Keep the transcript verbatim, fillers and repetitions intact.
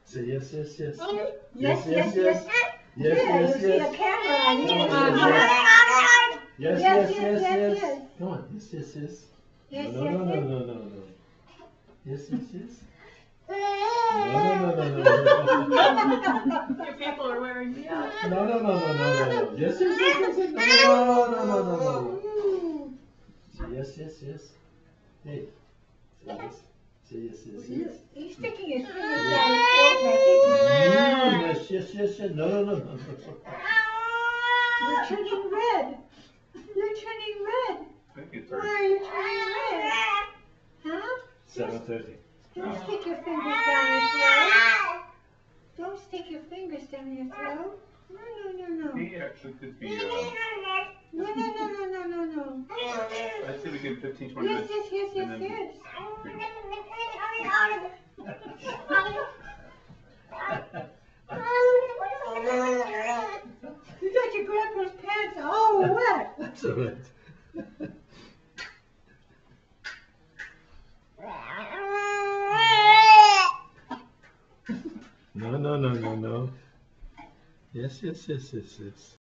Say yes, yes, yes. Yes, yes, yes. Yes, yes, You see a yes. camera on you. Yes, yes, yes, yes. Come on, yes, yes, yes. Yes, No, yes, no, no, yes. no, no, no. Yes, yes, yes. No, no, no, no, no. Your people are wearing me out. No, no, no, no, no, no, no. Yes, yes, yes, yes, yes. No, no, no, no, no, no. Say yes, yes, yes. Hey, say yes. Say yes, yes, yes. He's sticking his fingers down his throat, and I think Mm, yes, yes, yes, yes. No, no, no, no, no. you're turning red. You're turning red. Thank you, Why sir. are you turning red? Huh? Seven thirty. Don't stick your fingers down your throat. Don't stick your fingers down your throat. No, no, no, no. He actually could be, uh, No, no, no, no, no, no, no. I'd say we give fifteen, twenty Yes, minutes. yes, yes, and yes, then- yes. You got your grandpa's pants all wet. That's all right. No, no, no, no, no. Yes, yes, yes, yes, yes.